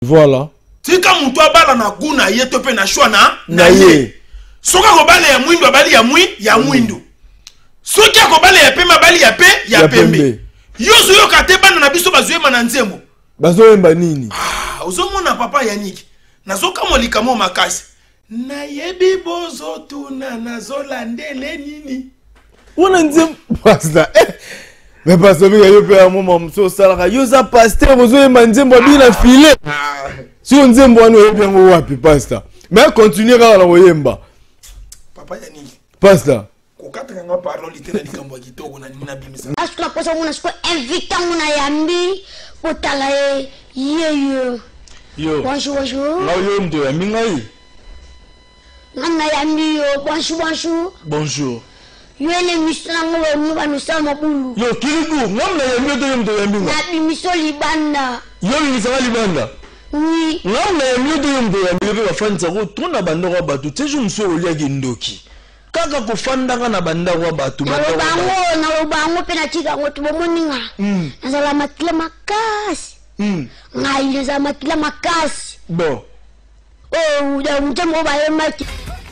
Voilà. Tika mutu abala na guna ye tope na shwa na ye. Soka ko bale ya mwindo abali ya mwindo. Soka ko bale ya pembe abali ya pembe. Yozo yo kate bana na biso bazuye mananzembo. Bazoyemba nini? Ah, ozomona papa Yannick. Nazoka molika mo makasi. Na yebi bozo tuna nazolandele nini. Ona nzembo pastor. Mais pasteur bi yo pe amoma mso salaka. Yo za pasteur bozoyemba nzembo bina filet. Si on nzembo wana yo pe ngo wapi pasteur. Mais continuer kala na oyemba. Papa Yannick. Pasteur. Kokata nga parole littéraire likambo kitoko na nina bimisa. Est-ce que la personne on a invité mon yambi pour t'aller Yo. Bonjour bonjour. Là yo mdo yambi ngai. Nana yambi bonjour bonjour. Bonjour. Yo les missions nous va nous sommes boulou. Yo kiriku ngamna yambi to mdo yambi ngai. Na mission libanda. Yo misala libanda. Oui. Ngamna yambi to mdo yambi pe bafanza ko tuna bandoko batu tejo mso oliaki ndoki. Kaka kufandanga na bandako batu na bango pe na tika ngo tubomoninga. Nazala makila makasi. Ngai za makila makasi. Bon. Oh, da mtemo ba yemaki.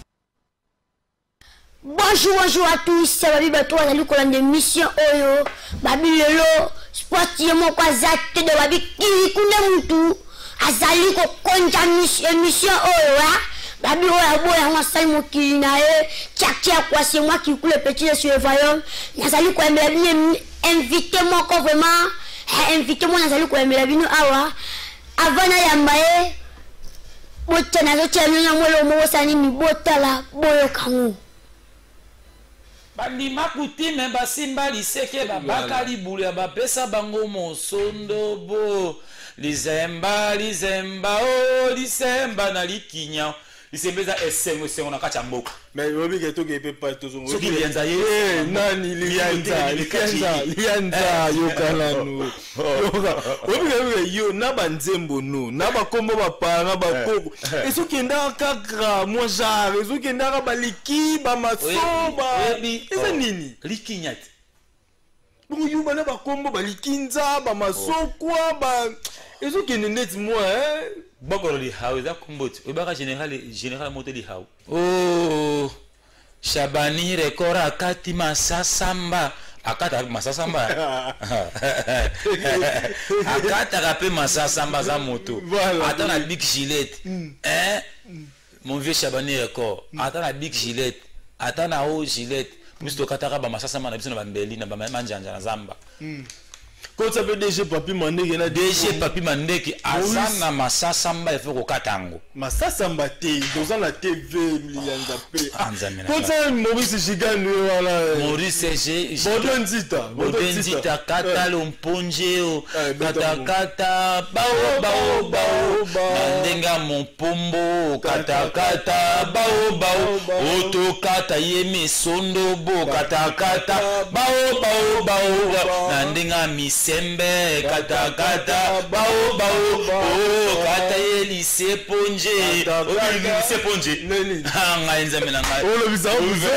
Bonjour à tous, c'est Babi Bato, on a lu qu'on a des missions oyo. Babi lelo, sportivement quoi zate de Babi kiri kune mutu. Azali ko konja mission oyo hein. Babi oya boya nga sai mokili na e. Tchak quoi c'est moi qui coule petit sur le voyant. Nazali ko emela bino invitez-moi ko vraiment. Invitez-moi nazali ko emela bino awa. Avana yamba e. Bota na zo tshelo nya mwelo mo sani mi bota la boyo kangu. Bandima kutime basimba liseke babaka libulu ya bapesa bango mosondo bo lizemba oh lisemba na likinya lisembeza esengo sengo na kacha mboka mais yobi ke to ke pe pa to zo soki lianza ye nani lianza yokalanu obi yo na banzembo no na bakombo bapanga bakoko esokenda kaka mo jare esokenda baliki ba masoba eza nini likinyati bongo yuba na bakombo balikinza ba masokwa ba ezokende net mo Bogoro li hao za kumboti ubaka general moto li hao oh Shabani rekora akati masasamba akata masasamba akata kape masasamba za moto ata na big gilet mon vieux Shabani record ata na big gilet ata na haut gilet musto kataka ba masasamba na biso na bambeli na ba manjanja na zamba quand ça veut DG Papi Mandeki na DG Papi Mandeki azana masasamba efo ko katango masasamba te doza na TV milianza pe quand ça Maurice Gigano wala Maurice G Bodenzita kata lomponje kata bao ndenga mompombo kata bao oto kata yeme sondo bo kata bao ndenga sembe kata bao kata elise ponje elise ponje nga enzamela nga o lo bizao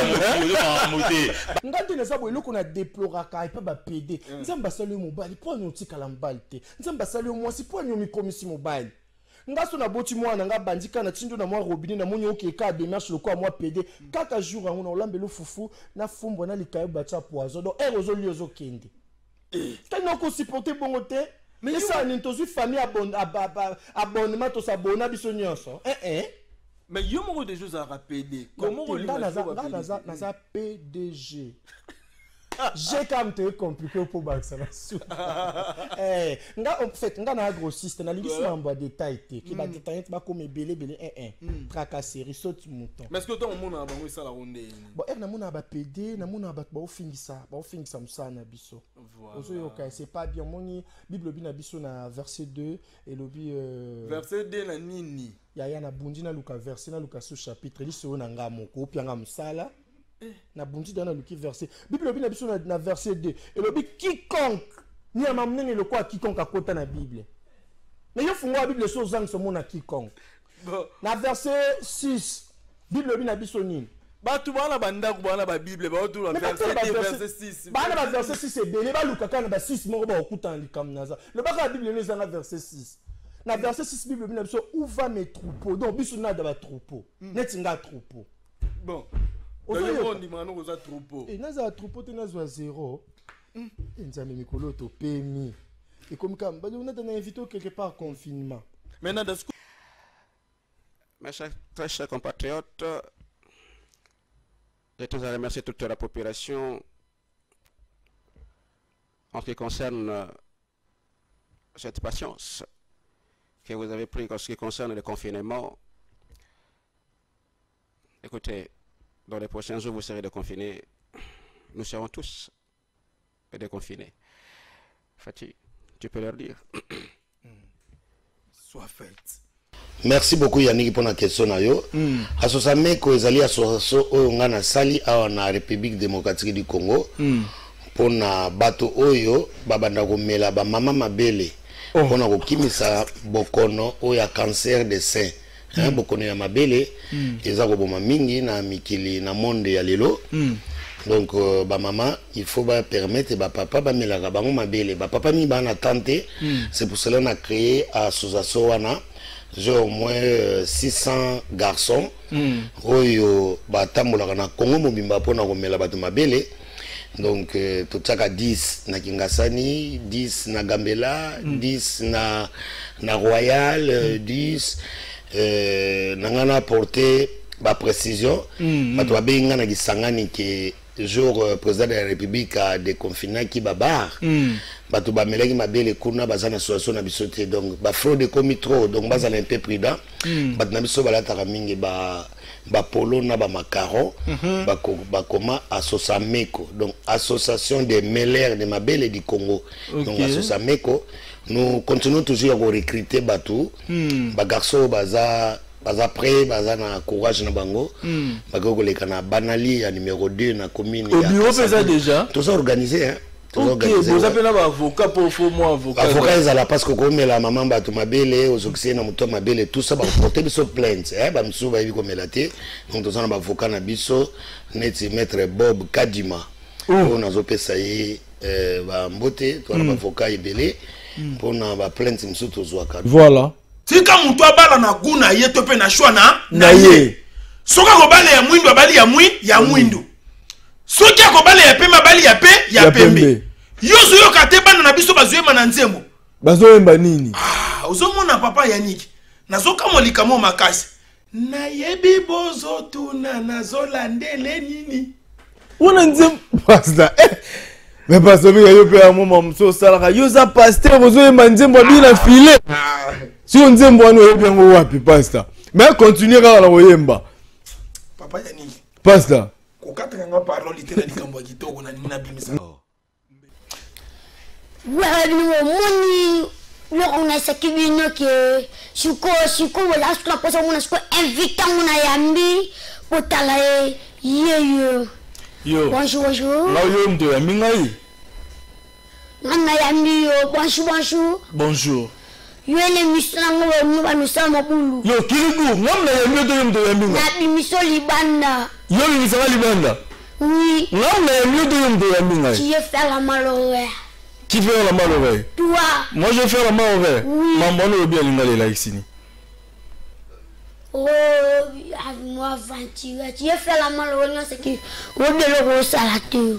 ngati na sabo eloko na déploraka epa ba PD nzamba sali mobali po nyo tikala mbali te nzamba sali mwasi po nyo mikomisi mobali ngaso na boti mwana nga bandika na tindo na mwa robinet na monyo ke ka démarche le quoi moi PD kaka jour ngona olambelo fufu na fumbo na likayo bacha poison donc erozo liozo kende quand on supporte bon côté mais ça n'est pas une famille abonnement to s'abonner biso nyonso mais yo mo des choses à rappeler comment on naza PDG j'ai quand même compliqué pour baxa na sou nga en fait nga na grossiste na lingi sima mba détail te ki ba détail ba comme belé tracasserie saute mouton mais est-ce que toi on a bango ça la ronde bon na mona ba PD na mona ba ofingisa musana biso ozo yoka c'est pas bien moni bible bi na biso na verset 2 et lobi verset 2 na nini ya na bundi na luka verset na luka sous chapitre liso na nga moko opianga musala na bundi dans le verset bible bi na biso na verset 2 et lobi quiconque ni amamnene le quoi quiconque a kota na bible mais yo fungo bible so zang so mona quiconque na verset 6 bible bi na biso nini batu bana bandako bana ba bible ba otu verset 6 bana ba verset 6 et belé ba luka kana ba 6 moko ba okuta likam naza le baka bible ne zanga verset 6 Na verset 6 Bible bina biso où va mes troupeaux. Donc biso na da troupeau. Neti nga troupeau. Bon. On dit maintenant aux troupeaux. Et naza troupeau te nazo zéro. Nzambe mikolo to pemi. Et comme quand on a invité quelque part confinement. Maintenant Mes très chers compatriotes, je tiens à remercier toute la population en ce qui concerne cette patience que vous avez pris en ce qui concerne le confinement. Écoutez, dans les prochains jours, vous serez déconfinés. Nous serons tous déconfinés. Fatih, tu peux leur dire. Soit faite. Merci beaucoup Yannick pour la question. Asosameko ezali association oyo nga na sali awa na République démocratique du Congo. Pour na bato oyo babanda komela ba mama mabele. Pour na kokimisa bokono oyo ya cancer de sein. Bokono ya mabele eza koboma mingi na mikili na monde ya lelo. Donc ba mama il faut ba permettre ba papa ba melaka bango mabele. Ba papa mi ba na tenter. C'est pour cela on a créé association wana. J'ai au moins 600 garçons. Oyo batambolaka na Congo mobimba pona komela bato mabele. Donc tout ça 10 na Kingasani, 10 na Gambela, 10 na Royal, 10 nangana porter ba précision. Bato babenga na Kisangani ke jour président de la République a déconfiné qui babar. Bato ba melaki mabele kuna bazana situation na bisoté donc ba fraude komi trop donc bazana un peu prudent. Bato na biso balata mingi ba polo na ba macaron ba koma Asosameko donc association des mêleurs de mabele du Congo. Donc Asosameko nous continuons toujours à recruter bato ba garçons baza prêt baza na courage na bango bakoko leka na banali ya numéro 2 na commune au bureau ça déjà tout ça organisé hein. Ok, vous appelez un avocat pour faire moi avocat. Avocat ils allaient parce que comme la maman bato mabele aux oxy na muto mabele tout ça ba porter biso plainte ba msu ba comme elaté donc tout ça na avocat na biso neti maître Bob Kadima on a zopesa yi ba mbote to na avocat ibele pour na ba plainte msu to zwaka. Voilà. Tika mutu abala na guna ye to pe na shwa na ye. Soka ko bale ya mwindo abali ya mwindo. Soki ko bale ya pema bali ya pembe. Yozo yo kate bana na biso bazoyema na nzembo. Bazoyemba nini? Ah, ozomona papa Yannick. Nazoka molika mo makasi. Na yebi bozo tuna nazolandele nini. Ona nzembo pastor. Mais pastor bi yo pe amoma mso salaka yoza pasteur bozoyemba nzembo bila filet. Si on nzembo wana yo pe ngo wapi pastor. Mais continuer kaka na koyemba. Papa Yannick. Pastor. Ko katanga parole litena likambo kitoko na nina bimisa. Ouais, moni on a ça qui vient que suko voilà ce qu'on pose on a ce qu'on invite on a yambi pour talaye yo bonjour là yo mdo yambi ngai on a yambi yo bonjour yo l'émission ngo ba nous sommes mabulu yo kiriku ngam na yambi to mdo yambi na émission libanda yo ni sala libanda oui ngam na yambi to mdo yambi ngai qui fait la malheureuse. Qui fait la main au vert? Toi. Moi je fais la main au vert. Oui. Maman est bien l'ingale là ici. Oh, moi aventure. Tu fais la main au vert c'est que on est le salateur.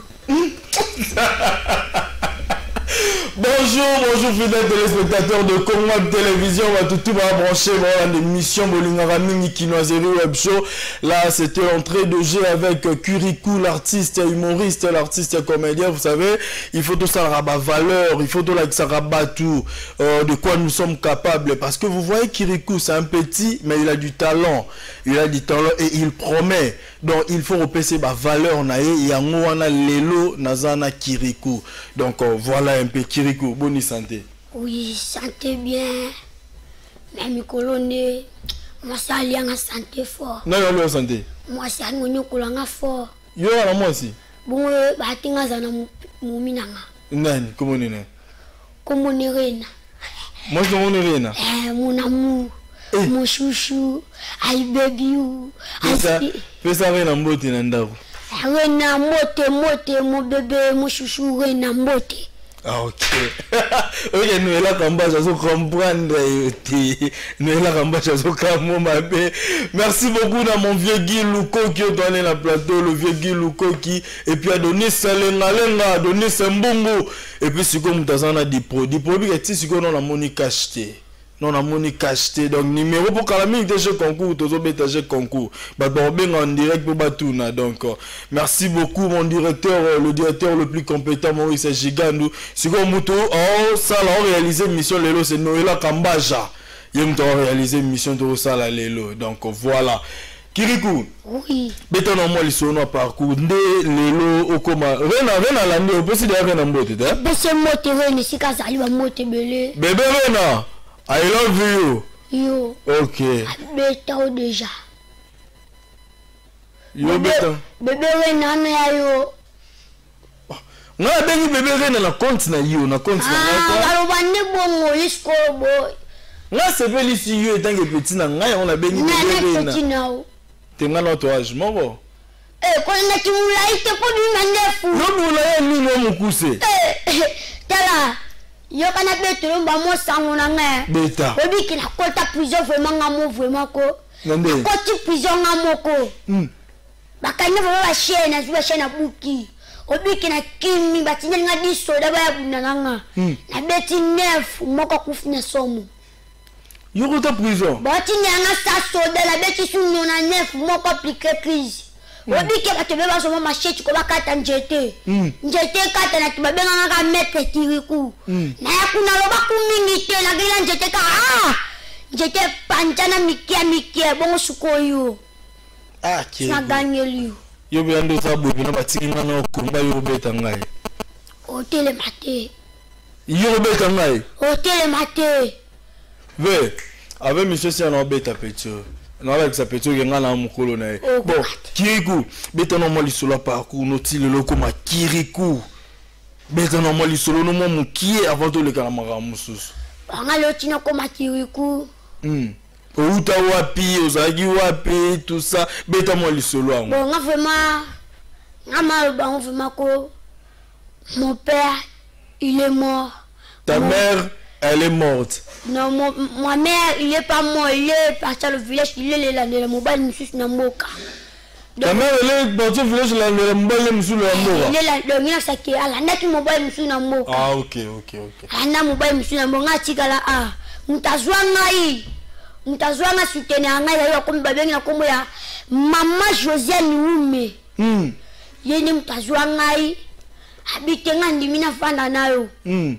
Bonjour fidèles téléspectateurs de Congo Télévision, on va tout brancher dans l'émission Bolingara Mingi Kinoiserie Web Show. Là, c'était l'entrée de jeu avec Kurikou, l'artiste humoriste, l'artiste comédien. Vous savez, il faut tout ça rabat valeur, il faut tout ça rabat tout de quoi nous sommes capables. Parce que vous voyez, Kurikou, c'est un petit, mais il a du talent. Il a du talent et il promet. Donc, il faut repasser ma valeur. Il y a un lelo, nazana Kurikou. Donc, voilà un peu Kurikou, bonne santé. Oui, santé bien. Mais mes colonnes, moi ça allait en santé fort. Non, non, santé. Moi ça nous colonnes fort. Yo, à moi aussi. Bon, bah tinga zana muminanga. Non, comment on est? Comment on est reine? Moi je on est reine. Mon amour, mon chouchou, I baby you. Fais ça reine en beauté, Nandao. Reine moté, mon bébé, mon chouchou, reine moté. Ah, ok. Ok, nous là comme ça, je comprendre. Nous là comme ça, je comprends ma paix. Merci beaucoup à mon vieux Guy Louko qui a donné la plateau, le vieux Guy Louko qui et puis a donné Salenga, a donné Sambongo et puis c'est comme dans un des produits qui est qu'on a Monique acheté. Non, on a Monique acheté donc numéro pour Calamine de jeu concours, tous les jeux concours. Bah bon, en direct pour Batuna donc. Merci beaucoup mon directeur, le directeur le plus compétent Maurice Gigandou. C'est comme Mouto, oh ça là on réalisé mission Lelo c'est Noëlla Kambaja. Il a réalisé mission de ça là Lelo donc voilà. Kirikou. Oui. Béton en moi les sonos parcours de Lelo Okoma. Rena la nuit, on peut se dire Rena Mbote. Bese mote Rena si Kazali va mote belé. Bébé Rena. I love you. Yo. Ok. Béton déjà. Yo béton. Bébé Rena na yo. Nga bengi bébé Rena na compte na yo, na compte na yo. Ah, alo bande bongo isko boy. Nga sepeli si yo etange petit na nga on a bengi bébé Rena. Na petit na o. Tenga na entourage moko. Quand on a qui moula ite ko du mandefu. No moula ya ni no mukuse. Tala. Yo kana beto mba mo sango na nga. Beta. Obi ki na kota prison vraiment nga mo vraiment ko. Nande. Koti prison nga moko. Bakanya ba chaîne na chaîne buki. Obi ki na kimi batinye nga disoda ba ya buna nga. Na beti nef moko kufina somo. Yo kota prison. Batinye nga sa soda la beti sunu na nef moko appliquer crise. Obi ki batebe ba somo machete ko bakata njete. Njete kata na tibabenga nga mete Kirikou. Na yakuna loba kumingi te na gila njete ka njete panchana mikia bongo sukoyo. Ah ki. Na ganyeli. Yo biando sabu bina batiki ngana kumba yo beta ngai. Hotel maté. Yo beta ngai. Hotel maté. Ve, avec monsieur si on beta petit. Non avec sa petit ngana na mukolo na. Bon, Kirikou, beta no moli solo parcours noti le loko ma Kirikou. Beta no moli solo no mo mukie avant tout le kalamara mususu. Banga lotina ko ma Kirikou. Outa wapi, ozagi wapi, tout ça. Beta mo lisolo ango. Bon, nga vraiment, nga mal vraiment ko. Mon père, il est mort. Ta mère, elle est morte. Non, ma mère, il est pas mort, il est parti au village, il est là, le mobile, monsieur Namoka. Ta mère, elle est partie au village, le mobile, monsieur Namoka. Il est là, le gars, c'est que, elle a net mobile, monsieur Namoka. Ah, ok. Elle a mobile, monsieur Namoka, tigala, Mutazwanga soutenir ngai ya komba bengi na kombo ya Mama Josiane Wume. Yene mutazwanga abitenga ndimina fanda nayo.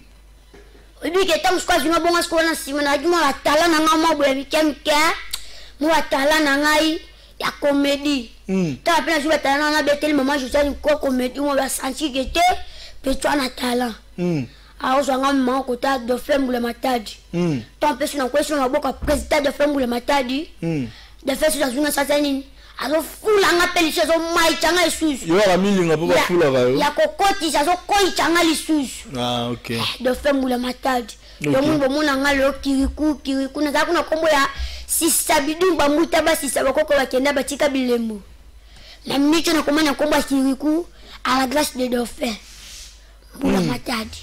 Obi ke tam skwa zinga bonga skwa na sima na juma la tala na ngama bo ya mikemke. Mo atala na ngai ya comédie. Ta pena jouer tala na betel Mama Josiane ko comédie mo ba santi gete petwa na tala. Alors je vais me de Flemboule Matadi. Tant pis sur la question de la président de Flemboule Matadi. De faire sur la zone assassinine. Alors fou la appelle chez eux maïchanga les sous. Il y a mille nga pas fou là. Il y a kokoti ça so koichanga les sous. Ah ok. De Flemboule Matadi. Donc mon nanga le Kirikou na kuna kombo ya si sabidu ba muta ba si sabako ko bakenda batika bilemo. Na micho na komana kombo Kirikou à la grâce de Dauphin. Boula Matadi.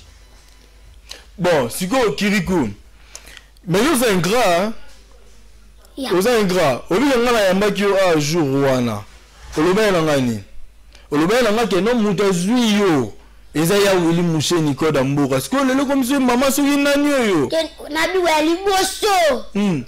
Bon, si quoi Kirikou. Mais vous êtes ingrat, hein? Vous êtes ingrat. Au lieu de ngana yamba ki a jour wana. Oloba na ngani. Oloba na ngake no mutazwi yo. Eza ya wili mushe ni koda mboka. Siko lelo comme si maman soki nani yo. Na bi wa liboso.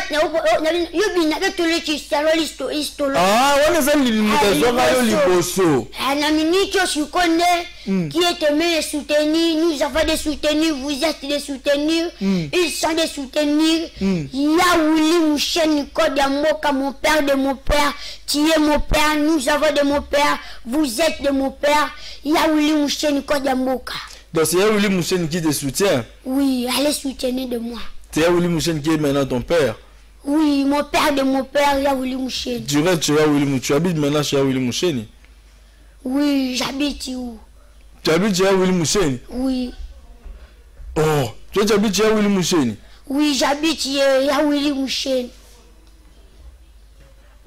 Yo bi na ke tole chi salo listo. Ah, wana za mutazwa yo liboso. Na miniki shikone qui est aimé et soutenu, nous avons des soutenus, vous êtes des soutenus, ils sont des soutenus. Il y a Willy Mouchen Nicole Yamoka, mon père de mon père, tu es mon père, nous avons de mon père, vous êtes de mon père. Il y a Willy Mouchen Nicole Yamoka. Donc c'est Willy Mouchen qui te soutient? Oui, elle est soutenue de moi. C'est Willy Mouchen qui est maintenant ton père? Oui, mon père de mon père, il y a Willy Mouchen. Tu restes chez Willy Mouchen, tu habites maintenant chez Willy Mouchen? Oui, j'habite où? Tu habites chez Willy Mouchen? Oui. Oh, tu habites chez Willy Mouchen? Oui, j'habite chez Willy Mouchen.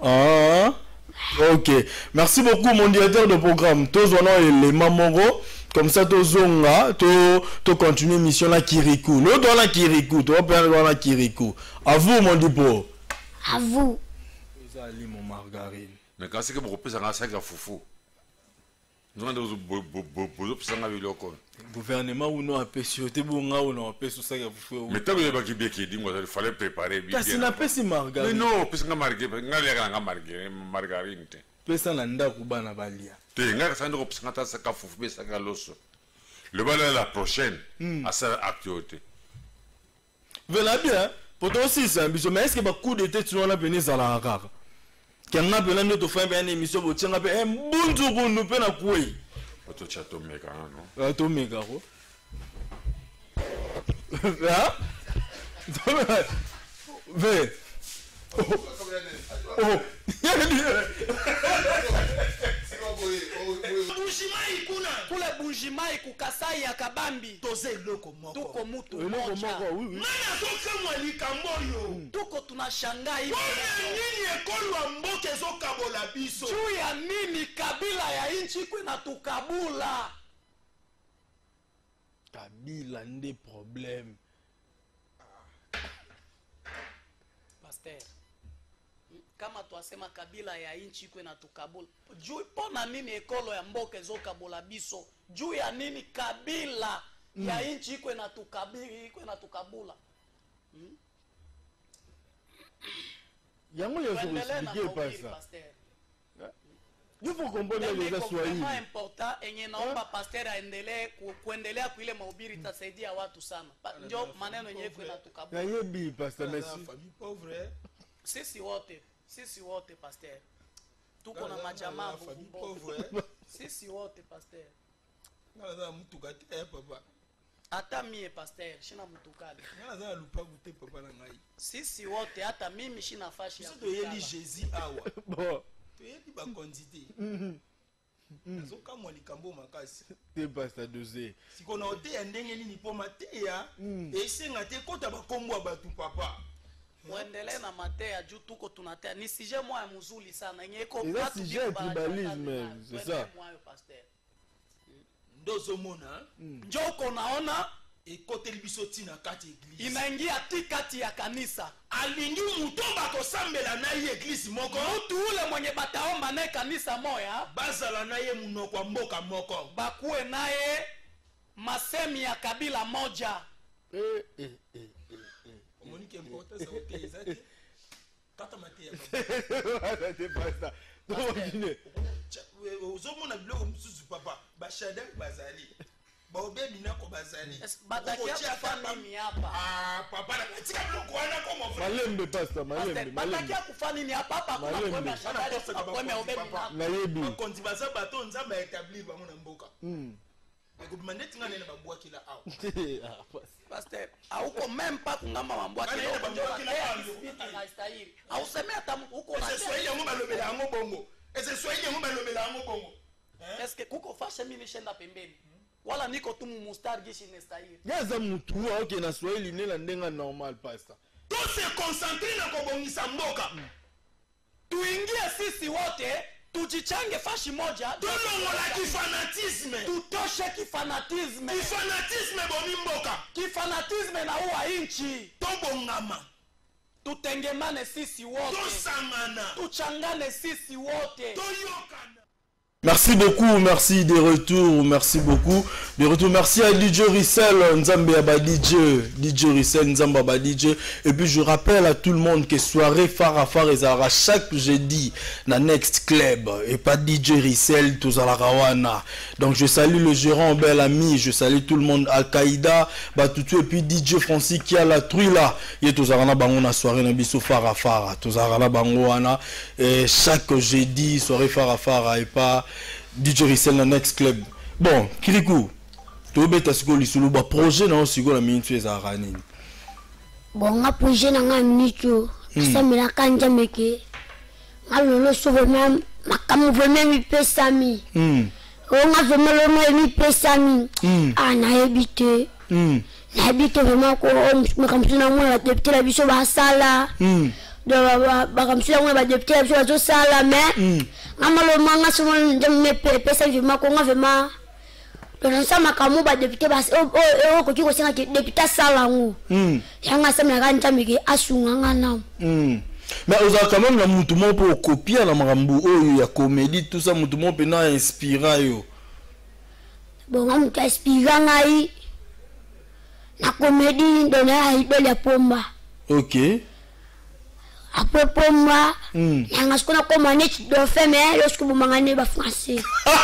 Ah, ok. Merci beaucoup, mon directeur de programme. Tous on a les Mamoro. comme ça tozonga to continuer mission la Kirikou le dans la Kirikou to prendre dans la Kirikou à vous mon dipo à vous vous allez mon margarine mais quand c'est que vous reprenez un sac à foufou nous on a gouvernement ou non appelé sûreté bonga ou non appelé sous ça à foufou mais tant que pas qui bien qui dit moi il fallait préparer bien ça n'a pas si margarine mais non parce que margarine pesa na ndako bana balia te nga ça ndoko parce que ta saka foufou be saka loso le bal la prochaine à ça activité voilà bien pour toi aussi ça mais est-ce que ba coup de tête tu on a venu ça la kaka kanga pela ndo to faire une émission bo tshanga pe mbunzu kundu pe na kuyi to chato meka non to meka ko ah ve oh Bujimai kuna kule Bujimai kukasai ya kabambi toze loko moko tuko mutu moja mana toka mwalikambo yo tuko tunashangaa hivi nini ekolwa mboke zokabola biso juu ya nini kabila ya inchi kwena tukabula kabila ndi problème pasteur kama twasema kabila ya inchi kwena tukabula juu pona nini ekolo ya mboke zokabola biso juu ya nini kabila ya inchi kwena tukabili kwena tukabula yango yo faut expliquer pas ça il faut comprendre les Swahili c'est important enye naomba pasteur aendelee kuendelea kuile mahubiri itasaidia watu sana ndio maneno yenyewe kwena tukabula yebi pasteur merci famille pauvre sisi wote pasteur tuko na majamaa pauvre sisi wote pasteur ngala mtu kati papa hata mie pasteur shina mtu kali ngala lupa gute papa na ngai sisi wote hata mimi shina fashi ya to yeli Jésus awa bon to yeli ba quantité zoka mwalikambo makasi te pasteur dosé sikona ote ya ndenge nini po mateya esenga te kota bakombo batu papa muendelee na matea juu tuko tunatea ni sujet moya mzuri sana yenye iko watu sujet tribalisme c'est ça moyo pasteur ndozo mona njoo uko naona ekoteli biso tina kati église inaingia tikati ya kanisa alingi mutomba kosambela na ye église moko mtu ule mwenye bataomba naye kanisa moya bazala na ye munoko wa mboka moko bakuwe naye masemi ya kabila moja Monique important ça ok exact kata matia voilà c'est pas ça ozomona biloko mususu papa bashada bazali baobebi nako bazali batakia kufanya nini hapa papa natika biloko wana koma malembe pastor malembe batakia kufanya nini hapa kuna kwa bashada kwa obebi na yebi bakonzi baza bato nzamba établir bango na mboka ekobimande tinga nene babwakila awa pasteur auko même pas kungamba mambwakila auseme hata uko na Swahili yango balobela yango bongo Swahili yango balobela yango bongo est-ce que kuko fashe mimi shenda pembeni wala niko tu mustari gishi nestahili yaza mtu okay na Swahili nela ndenga normal pastor to se concentrer na kobongisa mboka tuingie sisi wote tujichange fashi moja tolongola kifanatisme tutoshe kifanatisme bomi mboka kifanatisme na uwa inchi tobongama tutengemane sisi wote tosangana tuchangane sisi wote toyokana. Merci beaucoup, merci des retours, merci beaucoup. Des retours, merci à DJ Rissel, Nzambe Aba DJ Rissel, Nzamba Aba DJ. Et puis je rappelle à tout le monde que soirée Farafar Ezara chaque jeudi dans Next Club. Et pas DJ Rissel, tous à la Rawana. Donc je salue le gérant Bel Ami, je salue tout le monde, Al-Qaïda, Batutu et puis DJ Francis qui a la truie là. Il est tous à la Bangona soirée Nabiso Farafar, tous à la Bangona. Et chaque jeudi, soirée Farafar et pas DJ Rissel na Next Club. Bon, Kirikou, tu veux bêta siko lisulu ba projet na siko la minute ezara nini? Bon, nga projet na nga minute ça me la kanja meke. Nga lolo so vraiment makamu vraiment mi pesami. Nga vraiment mi pesami. Ah na habité. Na habité vraiment ko makamsina mwa la député la biso ba sala. Bakamsila mwa ba député la biso ba sala mais nga malo manga somo me pesa vima ko nga vraiment donc ensemble kamu ba député bas o ko kiko senga député salango yanga semna kanja mike asunga ngana mais aux quand même la mutumo pour copier la marambu oyo ya comédie tout ça mutumo pe na inspira yo bon on inspira ngai na comédie dona idole ya pomba OK après pomba yanga skona ko manage do fait mais lorsque vous mangane ba français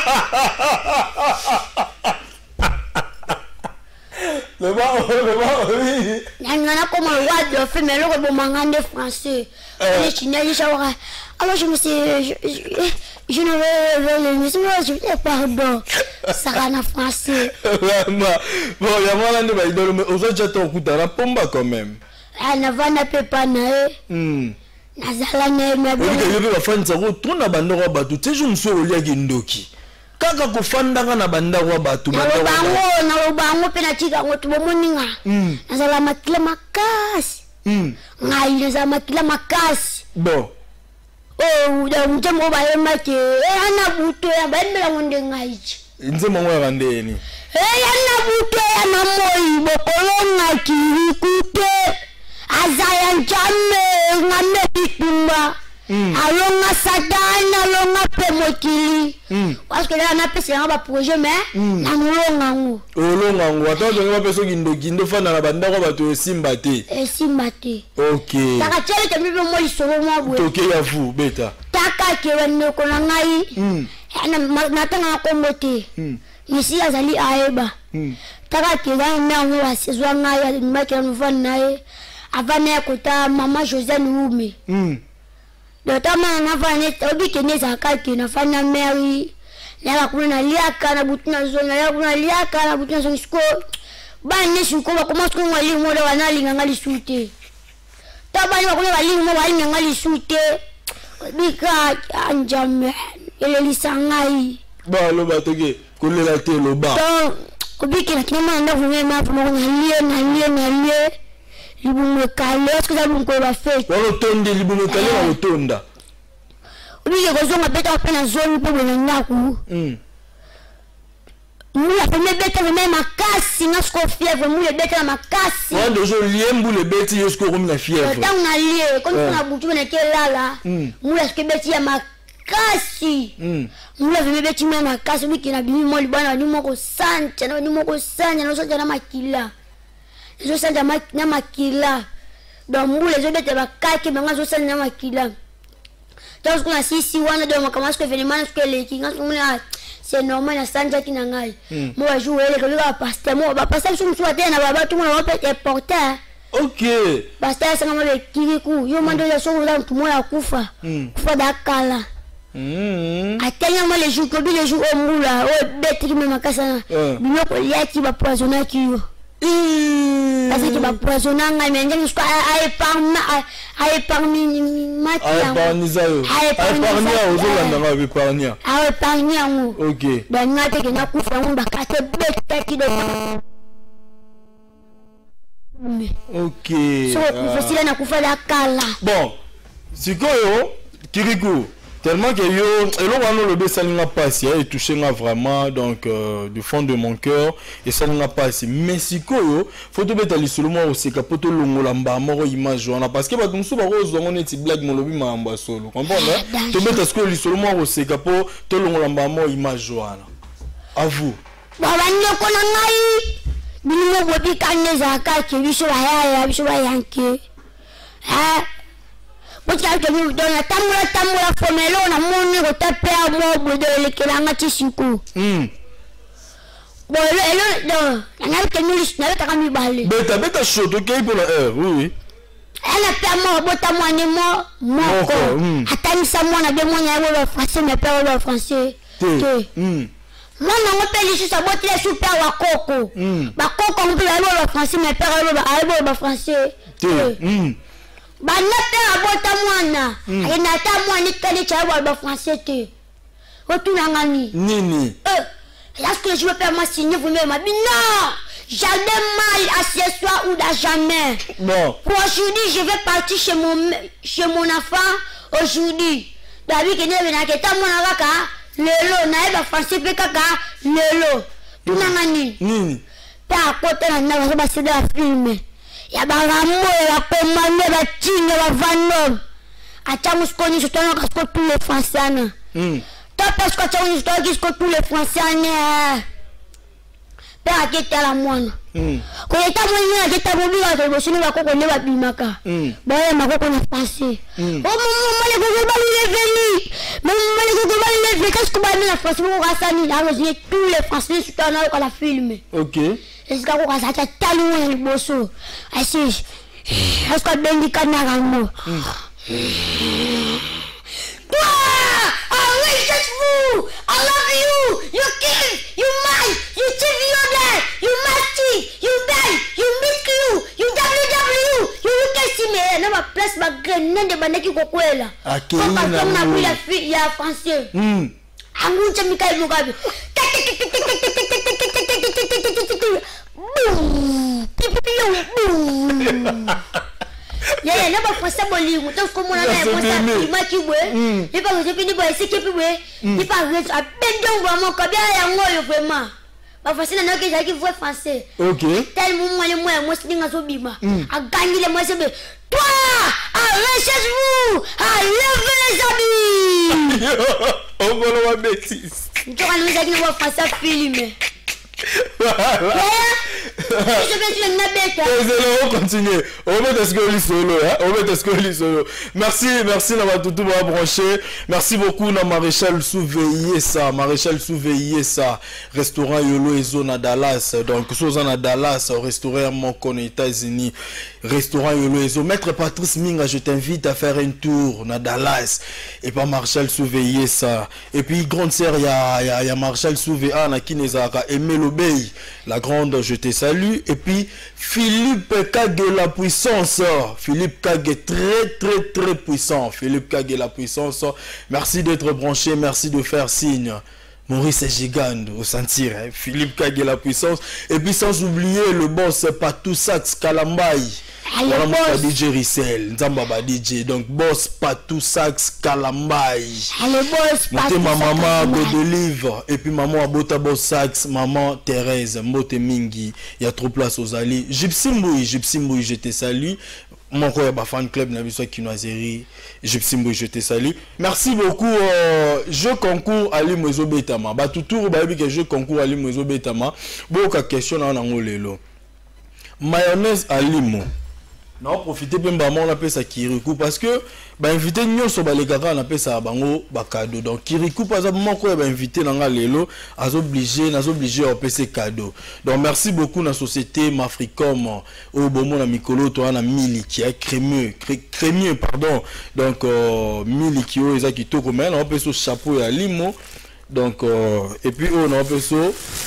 le bas oui yanga ko mangane do fait mais lorsque vous mangane français les Chinois shawara alors je me suis je ne veux je pardon ça en français vraiment bon ya mwana ndi ba idole mais aux autres to kutara pomba quand même ana vana pepa na nazala na me bon yo ba fanza ko tuna bandoko batu tejo mso olia kindoki kaka ko fandanga na bandako batu na bango pe na tika ngo tubomoninga nazala makila makasi ngai nazala makila makasi bon oh da mtemo ba yemake ana buto ya baimela ngonde ngai nzema ngwa ndeni ana buto ya na moi bokolonga kirikute azaya njame ngame bitumba alonga sadana alonga pemokili parce que là na pesa ngaba projet mais na mulonga ngo olonga ngo atando ngaba peso kindo fana na bandako bato simbate simbate OK taka chele te bibo mo isoro mo bwe OK ya vous beta taka ke wenne ko na ngai na tanga ko mote isi azali aeba taka ke na ngo asizwa ngai ni make no fana nae avane kota mama José Nume dotama na fane obi keneza kake na fana Mary ya kuna liaka na butuna zona ya kuna liaka na butuna zona sko ba nesu ko ba koma sko ngali mo da wana linga ngali sute tabani ba kuna linga mo wali ngali sute bika anjame ele lisangai ba lo ba toke kolela te lo ba donc obi kena kina na vunga ma mo na lie libungo kale est-ce que ko ba fait walo tonde libungo kale walo tonda ubiye ko zonga beta pena zone po bena ngaku mula peme beta me makasi ngasko fièvre mula beta makasi wa dojo liembu le beti yesko romi na fièvre tant na lie comme na butu na kelala mula ske beti ya makasi mula peme beti me makasi biki na bimi moli bana ni moko sanja no so jana makila zo sanja na makila donc mula zo beta bakaki banga zo sanja na makila donc kuna sisi wana do makama sko événement sko le kinga kuna c'est normal na sanja kina ngai mo wa jouer le ko pasteur mo ba pasteur sum so atena ba tu mo wa pe porter OK pasteur sanga mo le kiriku yo mando ya so la tu mo ya kufa kufa da kala atenya mo le jour ko bi le jour o mula o betri me makasa bino ko yaki ba poisonner ki yo parce que ba poisonner ngai me ngi sko ai parmi mati OK ba ngate ke na kufa ngomba kate beta kido OK so kufasila na kufa la kala bon sikoyo kiriku tellement que yo elo wana le besa linga passe et touché nga vraiment donc du fond de mon cœur et ça linga passe mais sikoyo faut to beta lisolo mo oseka poto longola mba moko image wana parce que ba tumsu ba ko zongo neti blague mo lobi mamba solo comprendre to beta sikoyo lisolo mo oseka po to longola mba mo image wana à vous baba nyoko na ngai bini mo bobi kaneza ka ke biso ba yanke parce que nous donne tamula fomelo na moni ko taper mo bodo le kelanga tisiku bon le do na ke nous na ta kami bale beta shoto ke pour la oui elle a fait mo bota mo ni moko atani sa mo na be mo nya le français mais pas le français moi na mo peli su sa boti le super wa koko ba koko mo pe le français mais pas le français banate abota mwana inata mwana kali cha ba français te otuna ngani nini est-ce que je veux faire moi signer vous même non jamais mal à ce soir ou à jamais bon pour aujourd'hui je vais partir chez mon enfant aujourd'hui David que ne venait que ta mwana kaka lelo na ba français pe kaka lelo tunanga nini nini pe akota na ndako so basede ya filme ya barambo ya komande batinga bavandom atia musikoni sotana kasko tous les français ana to parce que atia musikoni kasko tous les français ana pe aketa la mwana ko eta mwana aketa bobika to bosini bakoko ne babimaka ba makoko na français o mama le ko le veli mama le ko le veli qu'est-ce que ba na français ko rasani la rosine tous les français sotana ko la filme OK est-ce que ko sa talou le bosso asi est-ce que bendi kana mo vous! I love you! You kill! You mine! You TVOD! You Mati! You Ben! You Mick you! You WW! You Ukesime! Na ma place ma grenade de banaki kokwela. Akina na mu ya fi ya français. Angucha Mikai Mugabe. Yeah, never for somebody who don't come on and make you way. If I was a penny boy, sick away. If I was a bend down, one cabia and more of them. But for saying, I give what fancy. Okay. Tell me more Muslim as Obima. I can't get a message. Toi, I recherche vous. I love Elizabeth. On va le voir bêtise. Tu vas nous dire voir face film. On continue. On va t'escoler solo. On va t'escoler solo. Merci d'avoir tout branché. Merci beaucoup na Maréchal Souveiller ça. Maréchal Souveiller ça. Restaurant Yolo et zone à Dallas. Donc zone à Dallas, au restaurant Moncon aux États-Unis. Restaurant Yolo et zone. Maître Patrice Minga, je t'invite à faire un tour na Dallas. Et pas Maréchal Souveiller ça. Et puis grande sœur, il y a Maréchal Souveiller na Kinezaka et Melobey. La grande, je te salue. Et puis Philippe Kage la puissance. Philippe Kage très puissant. Philippe Kage la puissance. Merci d'être branché, merci de faire signe. Maurice Gigande au sentir. Philippe Kage la puissance. Et puis sans oublier le boss Patou Sax Kalambay. Voilà DJ Rissel, Nzambaba DJ, donc boss Patou Sax Kalambay. Allez boss Patou ma maman Godelive et puis maman Abota boss Sax, maman Thérèse, Mote Mingi. Il y a trop place aux alliés. Gypsy Mbouy, je te salue. Mon frère fan club n'a vu ça qui nous a série. Gypsy Mbouy, je te salue. Merci beaucoup. Je concours à l'Imozo Betama. Bah tout tour que je concours à l'Imozo Betama. Beaucoup de questions dans l'angolelo. Mayonnaise à limo. Non, profitez bien de mon appel ça Kirikou parce que bah invité nous sur les gars on appelle ça bango cadeau. Donc Kirikou par exemple mon quoi invité dans la lelo as obligé à passer cadeau. Donc merci beaucoup na société Mafricom au bomo na mikolo to na mili qui est crémieux pardon. Donc mili qui est qui to comme on peut ce chapeau à limo. Donc et puis on appelle ça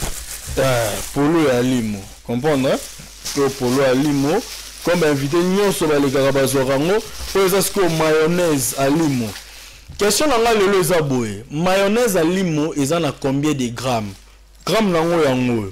polo à limo. Comprendre hein? Que polo à limo comme invité nous sur les garabazorango pour que mayonnaise à limo. Question dans le zaboué. Mayonnaise à limo ils en a combien de grammes? Grammes nango yango.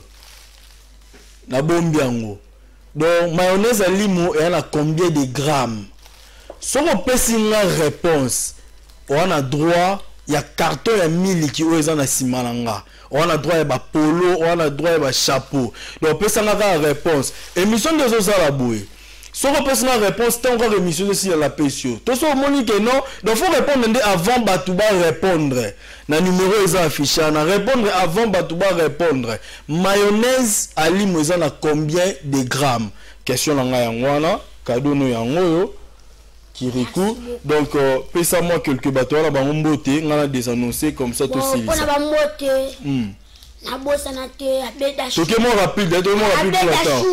Na bombi yango. Donc mayonnaise à limo il en a combien de grammes? Si on peut une réponse, on a droit il y a carton ya mili qui ils en a simalanga. On a droit à polo, on a droit à chapeau. Donc peut ça la réponse. Émission de Zozalaboué. Si on peut la réponse, tant qu'on émission aussi à la PSO. Tout ça Monique non, donc faut répondre avant Batouba répondre. Na numéro est affiché, na répondre avant Batouba répondre. Mayonnaise à limo ils en a combien de grammes? Question nga yangwana, cadeau no yango. Kirikou, donc pèse-moi quelques bateaux là, on beauté, on a des annoncés comme ça tout aussi. On a beauté. La bosse na te abeda. Ok, moi rapide, donne-moi rapide pour la temps.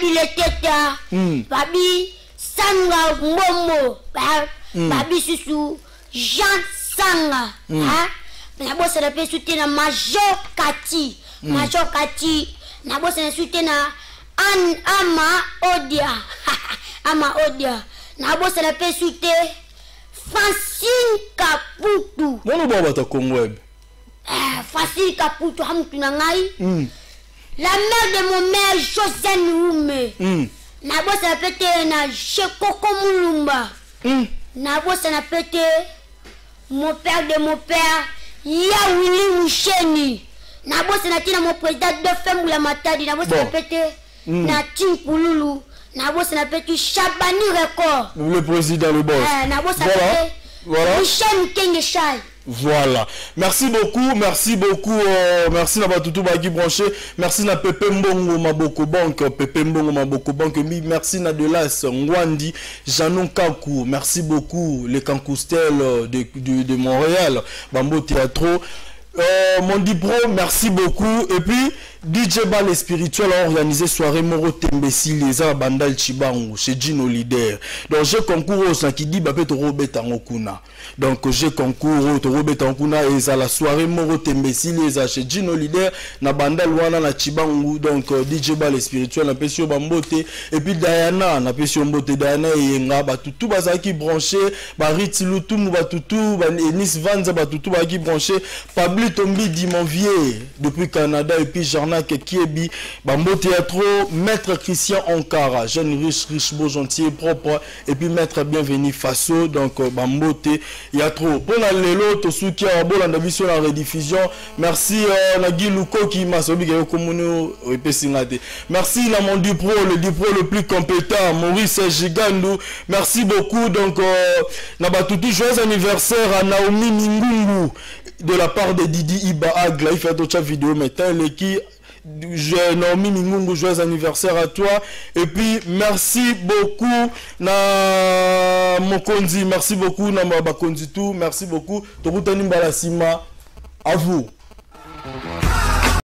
Babi Sanga Momo, Babi Susu, Jean Sanga, la bosse na pe soutenir Major Kati, Major Kati, la bosse na soutenir Ama Odia, Ama Odia. Na bosse la pe soutenir Francine Kaputu. Mon nom ta Congo. Francine Kaputu hamtu na ngai. La mère de mon mère Josène Oume. Na bosse la pete na Chekoko Mulumba. Na bosse la pete mon père de mon père Yawili Moucheni. Na bosse na tina mon président de Fembula Matadi na bosse na pété na Tim Pululu na bosse na pété Chabani Record. Le président le boss. Na bosse na pété. Voilà. Michel Kenge Chai. Voilà. Merci beaucoup, merci na Tutu Bagi branché, merci na Pepe Mbongo Maboko Bank, merci na Delas Ngwandi, Janon Kakou, merci beaucoup les Kankoustel de Montréal, Bambo Théâtre. Mondi Pro, merci beaucoup. Et puis DJ Bal Spirituel a organisé soirée Moro Tembesi les a Bandal Chibango chez Gino Leader. Donc j'ai concours au qui dit Bapé Toro Betangokuna. Donc j'ai concours au Toro Betangokuna et à la soirée Moro Tembesi les a chez Gino Leader na Bandal Wana na Chibango. Donc DJ Bal Spirituel na Pesio Bambote et puis Diana na Pesio Mbote Diana et Nga Batutu Bazaki branché Bariti Lutumu Batutu Enis Vanza Batutu Baki branché Pablo Tombi Dimonvier depuis Canada et puis Jarnak Kiebi Bambo Théâtre, Maître Christian Ankara, jeune riche, beau, gentil et propre, et puis Maître Bienvenu Faso, donc Bambo Théâtre. Pour la Lelo, Tosuki Arabo, la sur la rediffusion, merci Nagui Luko qui m'a sauvé merci Namon Dupro, le plus compétent, Maurice Gigandou, merci beaucoup, donc Nabatutu, joyeux anniversaire à Naomi Mingungu de la part de Didi Iba Agla, il fait d'autres vidéos maintenant, qui Naomi Mingungu, joyeux anniversaire à toi. Et puis merci beaucoup na Mokonzi, merci beaucoup na Mabakonzi tout, merci beaucoup. Tokutani Mbalasima, à vous.